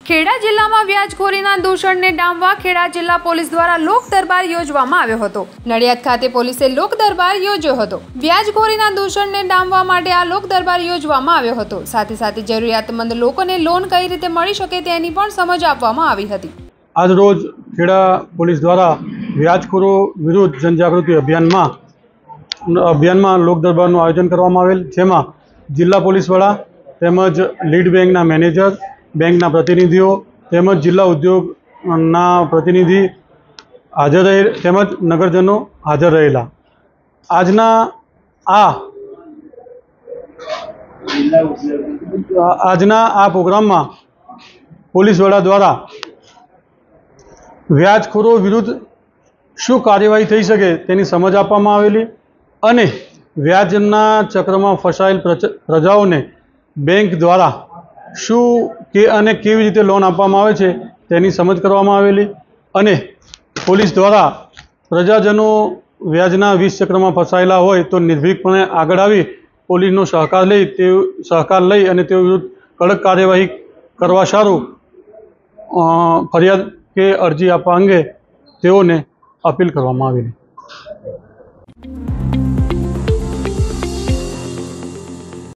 ખેડા જિલ્લામાં વ્યાજખોરીના દૂષણને ડામવા ખેડા જિલ્લા પોલીસ દ્વારા લોક દરબાર યોજવામાં આવ્યો હતો। નડિયાદ ખાતે પોલીસે લોક દરબાર યોજ્યો હતો। વ્યાજખોરીના દૂષણને ડામવા માટે આ લોક દરબાર યોજવામાં આવ્યો હતો। સાથે સાથે જરૂરિયાતમંદ લોકોને લોન કઈ રીતે મળી શકે તેની પણ સમજ આપવામાં આવી હતી। આજ રોજ ખેડા પોલીસ દ્વારા વ્યાજખોરો વિરુદ્ધ જનજાગૃતિ અભિયાનમાં લોક દરબારનું આયોજન કરવામાં આવેલ, જેમાં જિલ્લા પોલીસ વડા તેમજ લીડ બેંકના મેનેજર, બેંકના પ્રતિનિધિઓ તેમજ જિલ્લા ઉદ્યોગના પ્રતિનિધિ હાજર રહે તેમજ નગરજનો હાજર રહેલા। આજના આ પ્રોગ્રામમાં પોલીસ વડા દ્વારા વ્યાજખોરો વિરુદ્ધ શું કાર્યવાહી થઈ શકે તેની સમજ આપવામાં આવેલી અને વ્યાજના ચક્રમાં ફસાયેલ પ્રજાઓને બેંક દ્વારા શું અને કેવી રીતે લોન આપવામાં આવે છે તેની સમજ કરવામાં આવેલી અને પોલીસ દ્વારા પ્રજાજનો વ્યાજના 20 ચક્રમાં ફસાયેલા હોય તો નિર્ભીકપણે આગળ આવી પોલીસનો સહકાર લઈ અને તેઓ વિરુદ્ધ કડક કાર્યવાહી કરવા સારું ફરિયાદ કે અરજી આપવા અંગે તેઓને અપીલ કરવામાં આવેલી।